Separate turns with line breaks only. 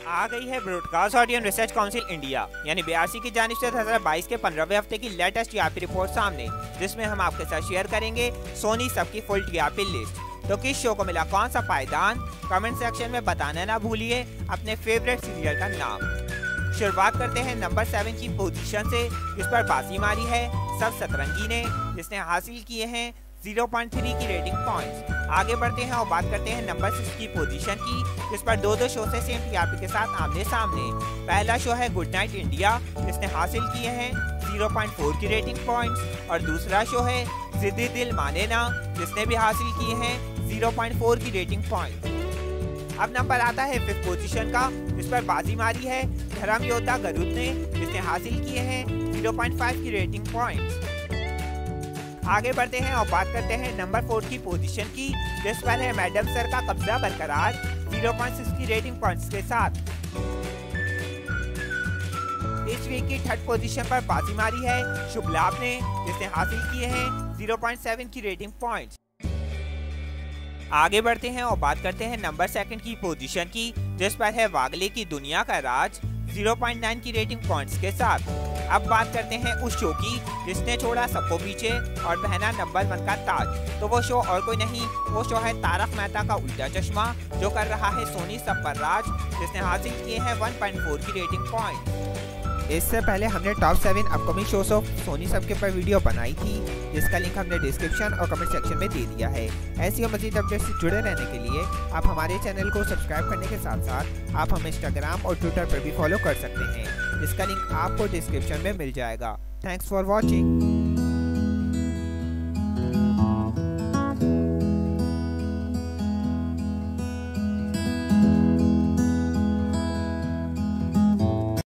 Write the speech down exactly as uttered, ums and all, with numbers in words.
आ गई है broadcast audio research council India यानी बीआरसी की जानिब से दो हज़ार बाईस के पंद्रहवें हफ्ते की लेटेस्ट टीआरपी रिपोर्ट सामने, जिसमें हम आपके साथ शेयर करेंगे सोनी सब की फुल टीआरपी लिस्ट। तो किस शो को मिला कौन सा पायदान, कमेंट सेक्शन में बताना ना भूलिए अपने फेवरेट सीरियल का नाम। शुरुआत करते हैं नंबर सेवन की पोजीशन से, जिस पर बाजी मारी है सब सतरंगी ने, जिसने हासिल किए हैं ज़ीरो पॉइंट थ्री की रेटिंग पॉइंट्स। आगे बढ़ते हैं और बात करते हैं नंबर सिक्स की पोजीशन की, जिस पर दो दो शो से सेम टीआरपी के साथ आमने सामने। पहला शो है गुड नाइट इंडिया, जिसने हासिल किए हैं ज़ीरो पॉइंट फोर की रेटिंग पॉइंट्स, और दूसरा शो है जिद्दी दिल माने ना, जिसने भी हासिल किए हैं ज़ीरो पॉइंट फोर की रेटिंग पॉइंट्स। अब नंबर आता है फिफ्थ पोजीशन का, जिस पर बाजी मारी है धर्म योद्धा गरुड़ ने, जिसने हासिल किए हैं ज़ीरो पॉइंट फाइव की रेटिंग पॉइंट्स। आगे बढ़ते हैं और बात करते हैं नंबर फोर की पोजीशन की, जिस पर है मैडम सर का कब्जा बरकरार ज़ीरो पॉइंट सिक्स की रेटिंग पॉइंट्स के साथ। इस वीक की थर्ड पोजीशन पर बाजी मारी है शुभ लाभ ने, जिसने हासिल किए हैं ज़ीरो पॉइंट सेवन की रेटिंग पॉइंट्स। आगे बढ़ते हैं और बात करते हैं नंबर सेकंड की पोजीशन की, जिस पर है वागले की दुनिया का राज ज़ीरो पॉइंट नाइन की रेटिंग पॉइंट्स के साथ। अब बात करते हैं उस शो की जिसने छोड़ा सबको पीछे और पहना नंबर वन का ताज। तो वो शो और कोई नहीं, वो शो है तारक मेहता का उल्टा चश्मा, जो कर रहा है सोनी सब पर राज, जिसने हासिल किए हैं वन पॉइंट फोर की रेटिंग पॉइंट। इससे पहले हमने top seven upcoming shows of Sony SAB के पर वीडियो बनाई थी, जिसका लिंक हमने डिस्क्रिप्शन और कमेंट सेक्शन में दे दिया है। ऐसी और मजीद अपडेट से जुड़े रहने के लिए आप हमारे चैनल को सब्सक्राइब करने के साथ साथ आप हमें इंस्टाग्राम और ट्विटर पर भी फॉलो कर सकते हैं, जिसका लिंक आपको डिस्क्रिप्शन में मिल जाएगा। Thanks for watching.